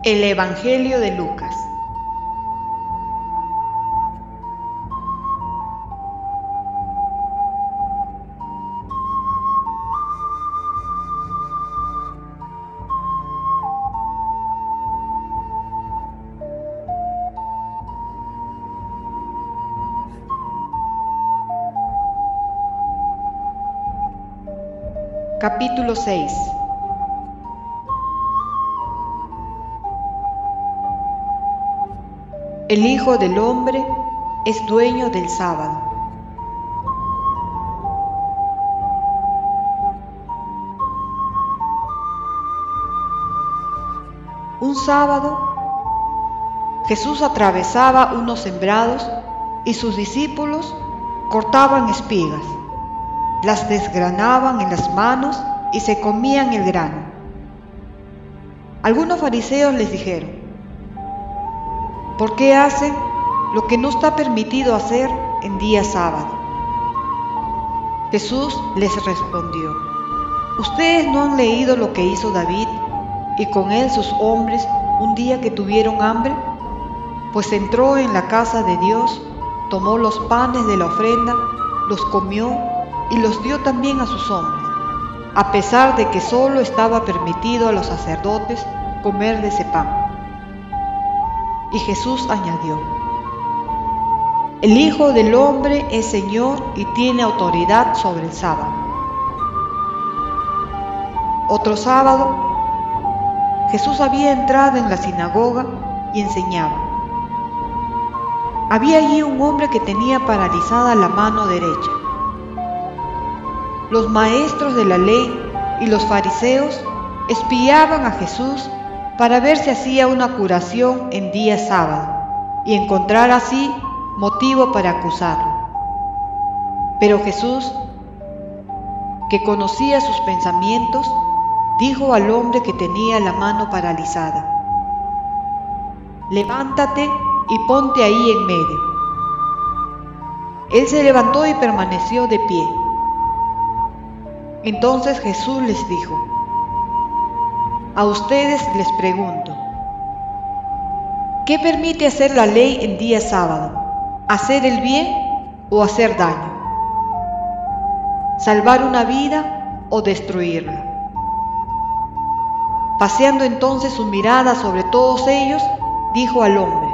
El Evangelio de Lucas. Capítulo 6. El Hijo del Hombre es dueño del sábado. Un sábado, Jesús atravesaba unos sembrados y sus discípulos cortaban espigas, las desgranaban en las manos y se comían el grano. Algunos fariseos les dijeron: ¿por qué hacen lo que no está permitido hacer en día sábado? Jesús les respondió: ¿ustedes no han leído lo que hizo David y con él sus hombres un día que tuvieron hambre? Pues entró en la casa de Dios, tomó los panes de la ofrenda, los comió y los dio también a sus hombres, a pesar de que solo estaba permitido a los sacerdotes comer de ese pan. Y Jesús añadió: el Hijo del Hombre es Señor y tiene autoridad sobre el sábado. Otro sábado, Jesús había entrado en la sinagoga y enseñaba. Había allí un hombre que tenía paralizada la mano derecha. Los maestros de la ley y los fariseos espiaban a Jesús para ver si hacía una curación en día sábado y encontrar así motivo para acusarlo. Pero Jesús, que conocía sus pensamientos, dijo al hombre que tenía la mano paralizada: levántate y ponte ahí en medio. Él se levantó y permaneció de pie. Entonces Jesús les dijo: a ustedes les pregunto, ¿qué permite hacer la ley en día sábado? ¿Hacer el bien o hacer daño? ¿Salvar una vida o destruirla? Paseando entonces su mirada sobre todos ellos, dijo al hombre: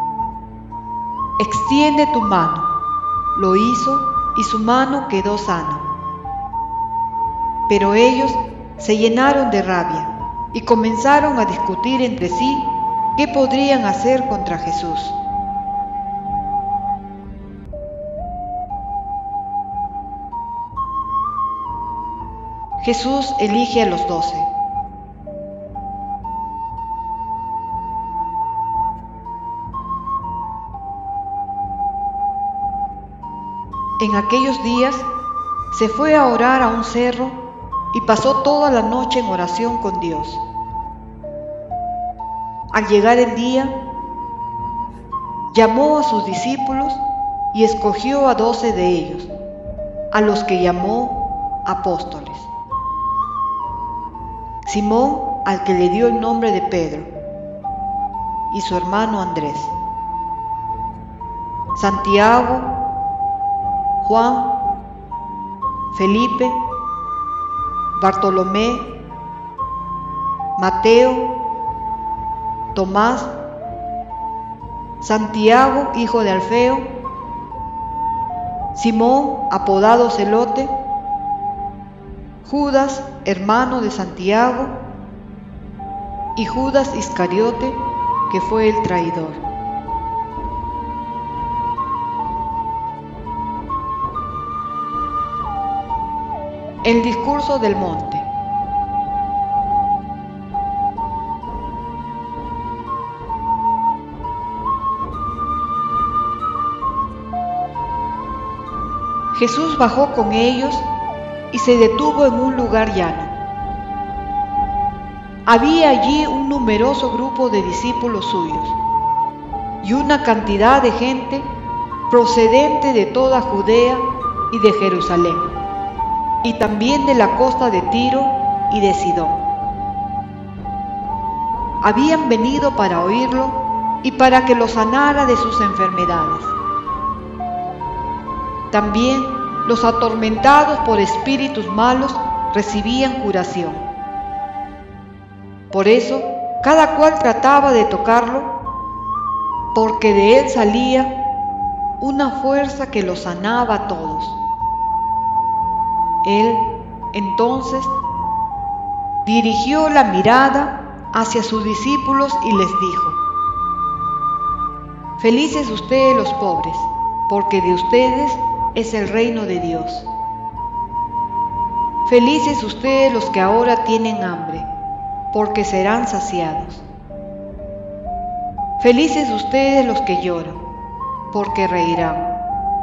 extiende tu mano. Lo hizo y su mano quedó sana. Pero ellos se llenaron de rabia y comenzaron a discutir entre sí qué podrían hacer contra Jesús. Jesús elige a los 12. En aquellos días se fue a orar a un cerro y pasó toda la noche en oración con Dios. Al llegar el día, llamó a sus discípulos y escogió a 12 de ellos, a los que llamó apóstoles. Simón, al que le dio el nombre de Pedro, y su hermano Andrés, Santiago, Juan, Felipe, Bartolomé, Mateo, Tomás, Santiago, hijo de Alfeo, Simón, apodado Celote, Judas, hermano de Santiago, y Judas Iscariote, que fue el traidor. El discurso del monte. Jesús bajó con ellos y se detuvo en un lugar llano. Había allí un numeroso grupo de discípulos suyos y una cantidad de gente procedente de toda Judea y de Jerusalén, y también de la costa de Tiro y de Sidón. habían venido para oírlo y para que lo sanara de sus enfermedades. También los atormentados por espíritus malos recibían curación. Por eso, cada cual trataba de tocarlo, porque de él salía una fuerza que los sanaba a todos. Él, entonces, dirigió la mirada hacia sus discípulos y les dijo: Felices ustedes los pobres, porque de ustedes es el reino de Dios. Felices ustedes los que ahora tienen hambre, porque serán saciados. Felices ustedes los que lloran, porque reirán.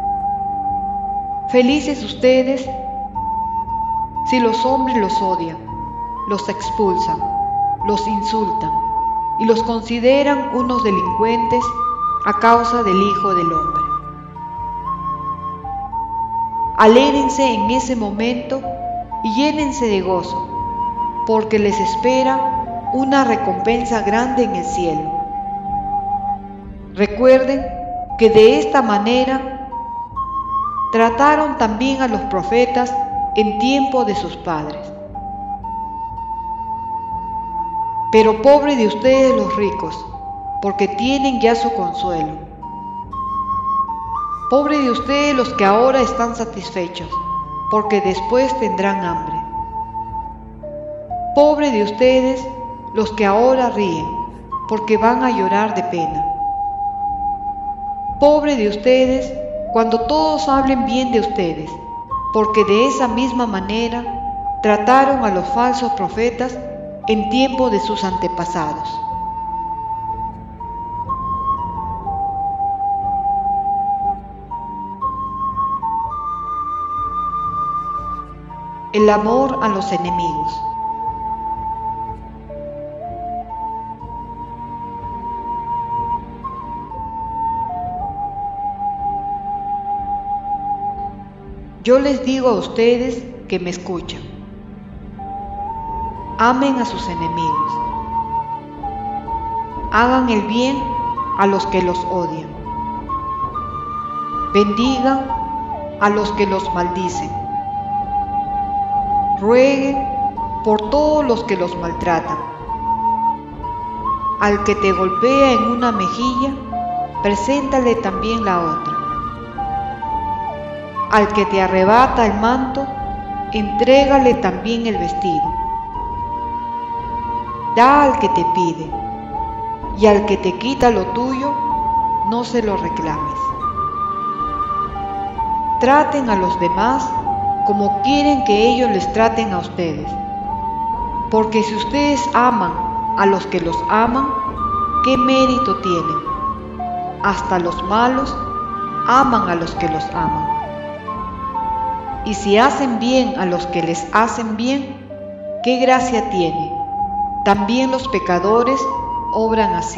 Felices ustedes si los hombres los odian, los expulsan, los insultan y los consideran unos delincuentes a causa del Hijo del Hombre. Alégrense en ese momento y llénense de gozo, porque les espera una recompensa grande en el cielo. Recuerden que de esta manera trataron también a los profetas en tiempo de sus padres. Pero pobre de ustedes los ricos, porque tienen ya su consuelo. Pobre de ustedes los que ahora están satisfechos, porque después tendrán hambre. Pobre de ustedes los que ahora ríen, porque van a llorar de pena. Pobre de ustedes cuando todos hablen bien de ustedes, porque de esa misma manera trataron a los falsos profetas en tiempo de sus antepasados. El amor a los enemigos. Yo les digo a ustedes que me escuchan: amen a sus enemigos, hagan el bien a los que los odian, bendigan a los que los maldicen, rueguen por todos los que los maltratan. Al que te golpea en una mejilla, preséntale también la otra. Al que te arrebata el manto, entrégale también el vestido. Da al que te pide, y al que te quita lo tuyo, no se lo reclames. Traten a los demás como quieren que ellos les traten a ustedes, porque si ustedes aman a los que los aman, ¿qué mérito tienen? Hasta los malos aman a los que los aman. Y si hacen bien a los que les hacen bien, ¿qué gracia tiene? También los pecadores obran así.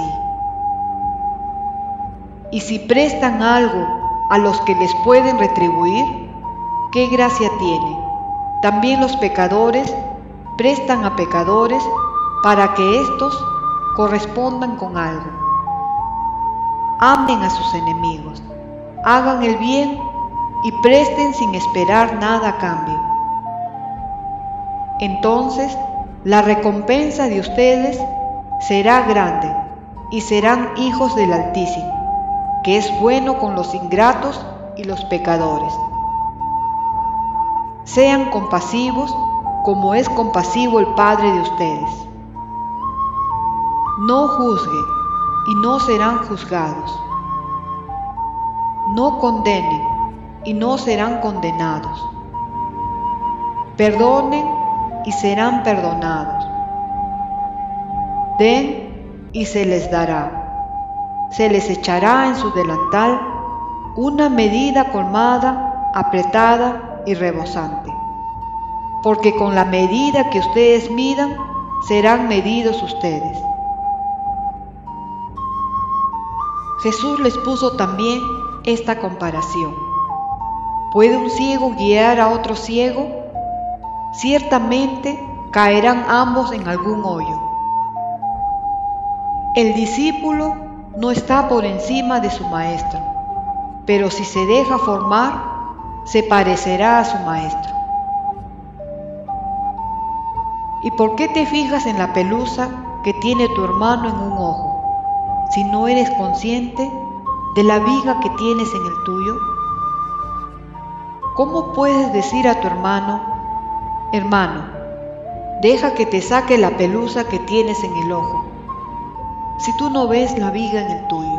Y si prestan algo a los que les pueden retribuir, ¿qué gracia tiene? También los pecadores prestan a pecadores para que éstos correspondan con algo. Amen a sus enemigos, hagan el bien y presten sin esperar nada a cambio. Entonces, la recompensa de ustedes será grande y serán hijos del Altísimo, que es bueno con los ingratos y los pecadores. Sean compasivos como es compasivo el Padre de ustedes. No juzguen y no serán juzgados. No condenen y no serán condenados. Perdonen y serán perdonados. Den y se les dará. Se les echará en su delantal una medida colmada, apretada y rebosante. Porque con la medida que ustedes midan, serán medidos ustedes. Jesús les puso también esta comparación: ¿puede un ciego guiar a otro ciego? Ciertamente caerán ambos en algún hoyo. El discípulo no está por encima de su maestro, pero si se deja formar, se parecerá a su maestro. ¿Y por qué te fijas en la pelusa que tiene tu hermano en un ojo, si no eres consciente de la viga que tienes en el tuyo? ¿Cómo puedes decir a tu hermano, hermano, deja que te saque la pelusa que tienes en el ojo, si tú no ves la viga en el tuyo?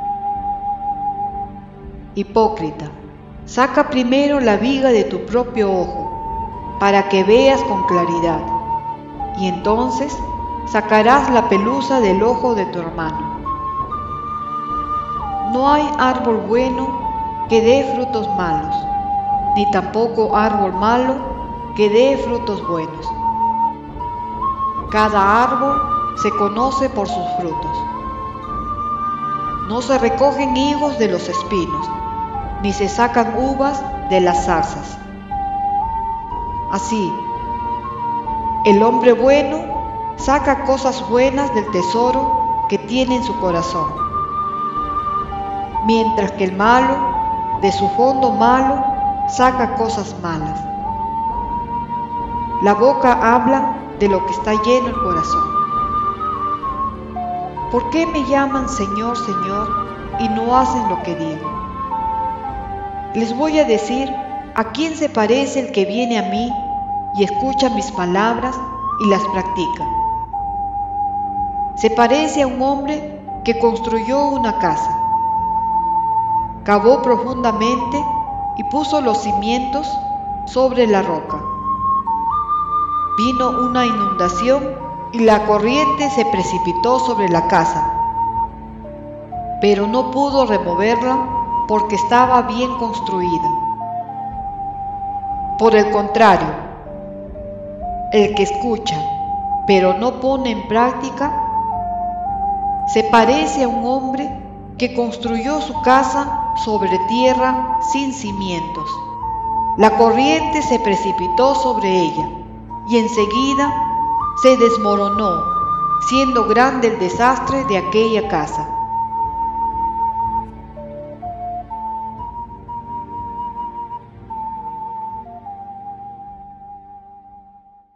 Hipócrita, saca primero la viga de tu propio ojo, para que veas con claridad, y entonces sacarás la pelusa del ojo de tu hermano. No hay árbol bueno que dé frutos malos, ni tampoco árbol malo que dé frutos buenos. Cada árbol se conoce por sus frutos. No se recogen higos de los espinos, ni se sacan uvas de las zarzas. Así, el hombre bueno saca cosas buenas del tesoro que tiene en su corazón, mientras que el malo, de su fondo malo, saca cosas malas. La boca habla de lo que está lleno el corazón. ¿Por qué me llaman Señor, Señor, y no hacen lo que digo? Les voy a decir a quién se parece el que viene a mí y escucha mis palabras y las practica. Se parece a un hombre que construyó una casa. Cavó profundamente y puso los cimientos sobre la roca. Vino una inundación y la corriente se precipitó sobre la casa, pero no pudo removerla porque estaba bien construida. Por el contrario, el que escucha, pero no pone en práctica, se parece a un hombre que construyó su casa sobre tierra sin cimientos. La corriente se precipitó sobre ella y enseguida se desmoronó, siendo grande el desastre de aquella casa.